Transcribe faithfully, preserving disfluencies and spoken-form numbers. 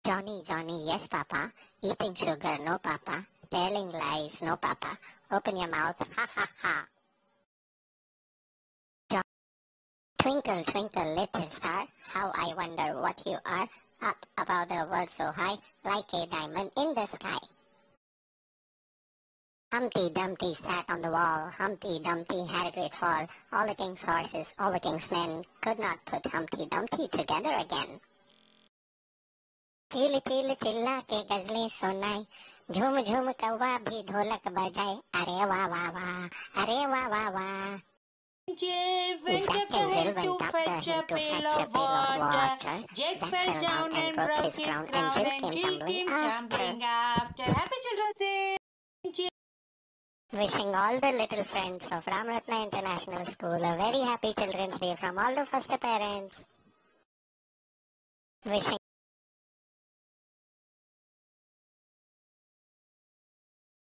Johnny, Johnny, yes, Papa. Eating sugar, no, Papa. Telling lies, no, Papa. Open your mouth, ha ha ha. John, twinkle, twinkle, little star, how I wonder what you are. Up above the world so high, like a diamond in the sky. Humpty Dumpty sat on the wall. Humpty Dumpty had a great fall. All the king's horses, all the king's men could not put Humpty Dumpty together again. चिल चिल चिल्ला के गजलें सुनाई, झूम झूम कौवा भी ढोलक बजाए. अरे वाह वाह वाह, अरे वाह वाह वाह. Jill went up ahead to fetch a pail of water. Jack fell down and broke his crown, and Jill came tumbling after. Happy Children's Day! Wishing all the little friends of Ramratna International School a very happy Children's Day from all the foster parents. Wishing